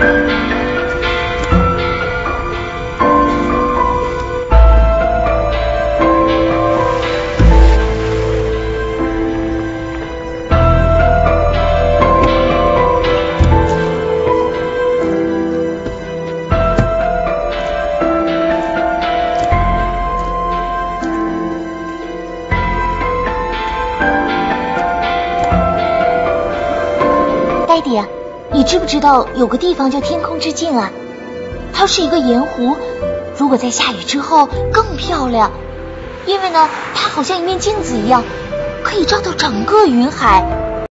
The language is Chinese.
爹地，你知不知道有个地方叫天空之镜啊？它是一个盐湖，如果在下雨之后更漂亮，因为呢，它好像一面镜子一样，可以照到整个云海。